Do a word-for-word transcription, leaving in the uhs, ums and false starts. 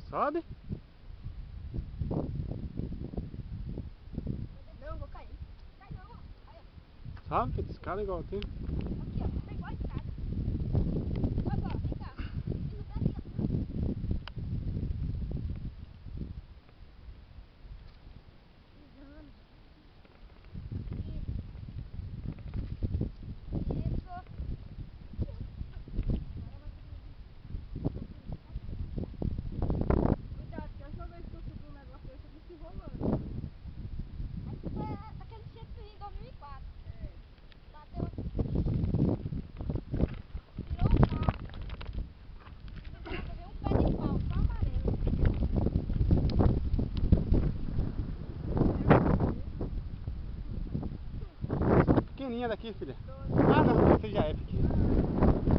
Sobe. Não, vou cair. Cai não, ó. Cai, ó. Sobe, filho, escada igual tem. Aqui, ó. Tá igual a escada. Olha só, vem cá. Vem no pé aqui, ó. Pisando. Isso. Isso. Cuidado, que a última vez que eu subi um negócio desse, eu me se rolando. Aqui foi daquele jeito em dois mil e quatro. É. Bateu aqui. Virou um pau. Agora veio um pé de pau, só amarelo. Pequenininha daqui, filha. Ah, não, você já é pequena.